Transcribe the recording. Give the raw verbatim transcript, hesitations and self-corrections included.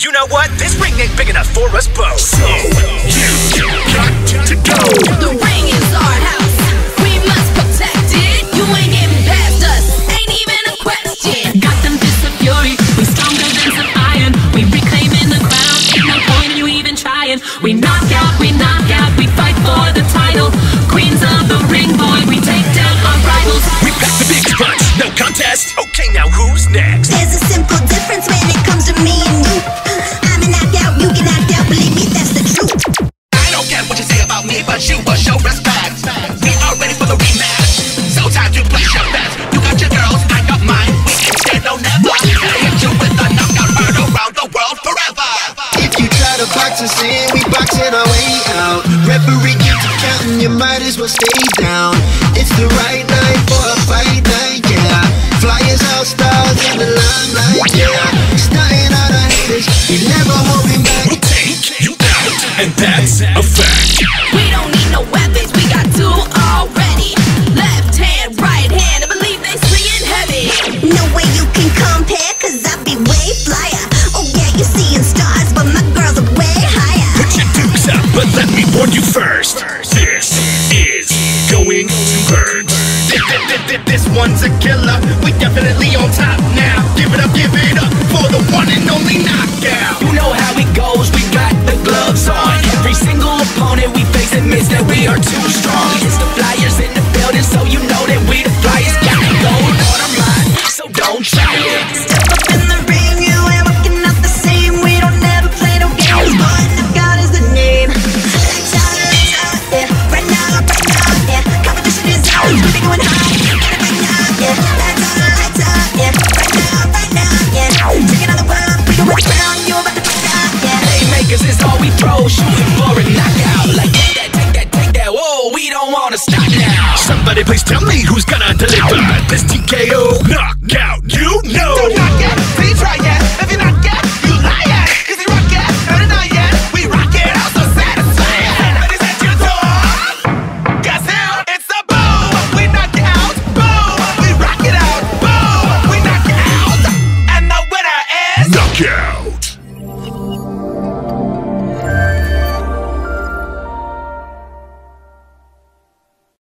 You know what? This ring ain't big enough for us both. So, you got to go. The ring is our house. We must protect it. You ain't getting past us. Ain't even a question. Got them fists of fury. We stronger than some iron. We reclaiming the crown. Ain't no point in you even trying. We knock out, we knock out. We fight for the title. Queens of the ring, boy. We take down our rivals. We pack the big punch. No contest. Okay, now who's next? There's a simple difference when it comes to me and you. I'm a knockout, you get knocked out. Believe me, that's the truth. I don't care what you say about me, but you will show respect. We are ready for the rematch, so time to place your bets. You got your girls, I got mine. We ain't scared, no never. I hit you with a knockout, heard around the world forever. If you try to box us in, we boxing our way out. Referee keeps counting, you might as well stay down. It's the right night for a fight night, yeah. Flyers, all stars in the limelight, yeah. Starting out of haters, you never holding back. We'll take you out, and that's a fact. We don't need no weapons. We got two already. Left hand, right hand. I believe they swinging heavy. No way you can compare, cause I be way flyer. Oh yeah, you seeing stars, but my girls are way higher. Put your dukes up, but let me warn you first. This is going to burn. This one's a killer. We definitely on top now. Give it up, give it up for the one and only knockout. You know how it goes, we got the gloves on. Every single opponent we face admits that we are too strong. It's the Flyers in the building, so you know that we the Flyers. Got it going on our mind, so don't try it. Step up in the ring, you ain't working out the same. We don't never play no games, but knockout is the name. Lights out, lights out, yeah. Right now, right now, yeah. Competition is out, we be going high. Yeah, lights out, lights out, yeah. Right now, right now, yeah. Taking on the world, we go around, you about to find out, yeah. Playmakers is all we throw, shooting for a knockout. Like take that, take that, take that, whoa, we don't wanna stop now. Somebody please tell me who's gonna deliver this T K O knockout. You know.